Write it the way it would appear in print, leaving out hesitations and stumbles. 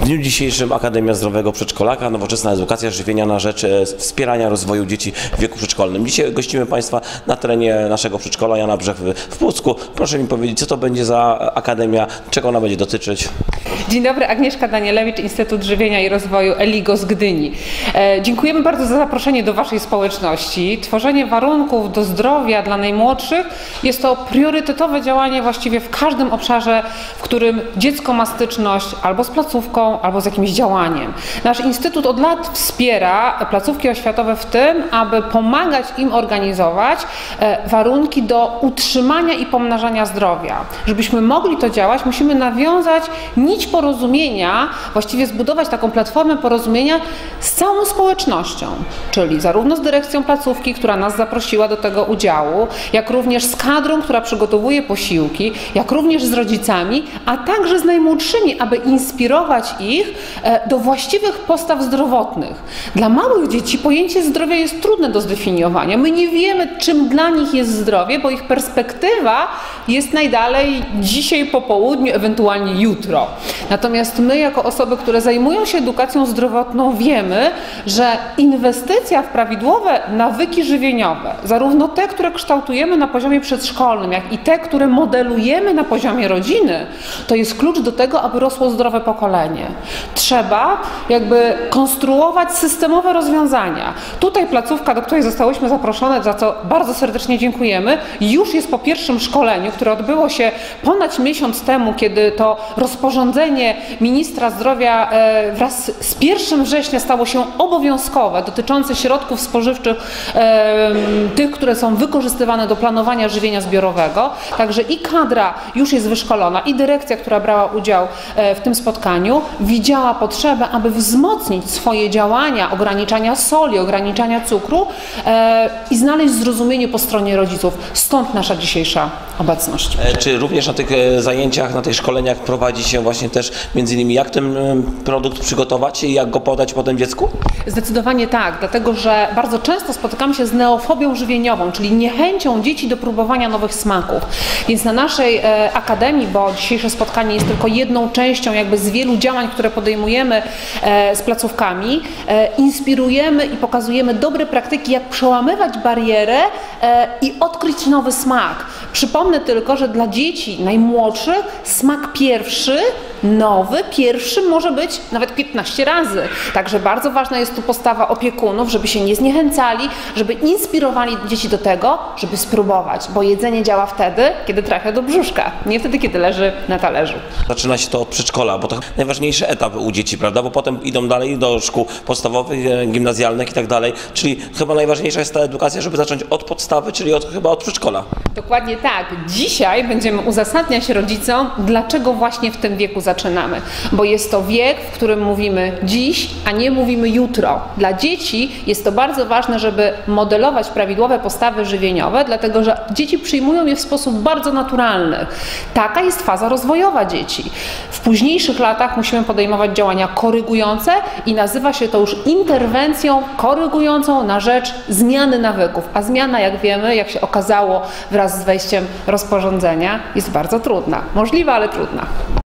dniu dzisiejszym Akademia Zdrowego Przedszkolaka, nowoczesna edukacja żywienia na rzecz wspierania rozwoju dzieci w wieku przedszkolnym. Dzisiaj gościmy Państwa na terenie naszego przedszkola Jana Brzech w Pucku. Proszę mi powiedzieć, co to będzie za akademia, czego ona będzie dotyczyć? Dzień dobry, Agnieszka Danielewicz, Instytut Żywienia i Rozwoju ELIGO z Gdyni. Dziękujemy bardzo za zaproszenie do Waszej społeczności. Tworzenie warunków do zdrowia dla najmłodszych jest to priorytetowe działanie właściwie w każdym obszarze, w którym dziecko ma styczność albo z placówką, albo z jakimś działaniem. Nasz Instytut od lat wspiera placówki oświatowe w tym, aby pomagać im organizować warunki do utrzymania i pomnażania zdrowia. Żebyśmy mogli to działać, musimy nawiązać nić porozumienia, właściwie zbudować taką platformę porozumienia z całą społecznością, czyli zarówno z dyrekcją placówki, która nas zaprosiła do tego udziału, jak również z kadrą, która przygotowuje posiłki, jak również z rodzicami, a także z najmłodszymi, aby inspirować ich do właściwych postaw zdrowotnych. Dla małych dzieci pojęcie zdrowia jest trudne do zdefiniowania. My nie wiemy, czym dla nich jest zdrowie, bo ich perspektywa jest najdalej dzisiaj po południu, ewentualnie jutro. Natomiast my, jako osoby, które zajmują się edukacją zdrowotną, wiemy, że inwestycja w prawidłowe nawyki żywieniowe, zarówno te, które kształtujemy na poziomie przedszkolnym, jak i te, które modelujemy na poziomie rodziny, to jest klucz do tego, aby rosło zdrowe pokolenie. Trzeba jakby konstruować systemowe rozwiązania. Tutaj placówka, do której zostałyśmy zaproszone, za co bardzo serdecznie dziękujemy, już jest po pierwszym szkoleniu, które odbyło się ponad miesiąc temu, kiedy to rozporządzenie ministra zdrowia wraz z 1 września stało się obowiązkowe, dotyczące środków spożywczych, tych, które są wykorzystywane do planowania żywienia zbiorowego. Także i kadra już jest wyszkolona, i dyrekcja, która brała udział w tym spotkaniu, widziała potrzebę, aby wzmocnić swoje działania ograniczania soli, ograniczania cukru i znaleźć zrozumienie po stronie rodziców. Stąd nasza dzisiejsza obecność. Czy również na tych zajęciach, na tych szkoleniach prowadzi się właśnie też między innymi, jak ten produkt przygotować i jak go podać potem dziecku? Zdecydowanie tak, dlatego że bardzo często spotykamy się z neofobią żywieniową, czyli niechęcią dzieci do próbowania nowych smaków. Więc na naszej akademii, bo dzisiejsze spotkanie jest tylko jedną częścią jakby z wielu działań, które podejmujemy z placówkami, inspirujemy i pokazujemy dobre praktyki, jak przełamywać barierę i odkryć nowy smak. Przypomnę tylko, że dla dzieci najmłodszych smak pierwszy, nowy, pierwszy może być nawet 15 razy. Także bardzo ważna jest tu postawa opiekunów, żeby się nie zniechęcali, żeby inspirowali dzieci do tego, żeby spróbować, bo jedzenie działa wtedy, kiedy trafia do brzuszka, nie wtedy, kiedy leży na talerzu. Zaczyna się to od przedszkola, bo to najważniejszy etap u dzieci, prawda? Bo potem idą dalej do szkół podstawowych, gimnazjalnych i tak dalej. Czyli chyba najważniejsza jest ta edukacja, żeby zacząć od podstawy, czyli chyba od przedszkola. Dokładnie tak. Dzisiaj będziemy uzasadniać rodzicom, dlaczego właśnie w tym wieku zaczynamy. Bo jest to wiek, w którym mówimy dziś, a nie mówimy jutro. Dla dzieci jest to bardzo ważne, żeby modelować prawidłowe postawy żywieniowe, dlatego że dzieci przyjmują je w sposób bardzo naturalny. Taka jest faza rozwojowa dzieci. W późniejszych latach musimy podejmować działania korygujące i nazywa się to już interwencją korygującą na rzecz zmiany nawyków. A zmiana, jak wiemy, jak się okazało wraz z wejściem rozporządzenia, jest bardzo trudna. Możliwa, ale trudna.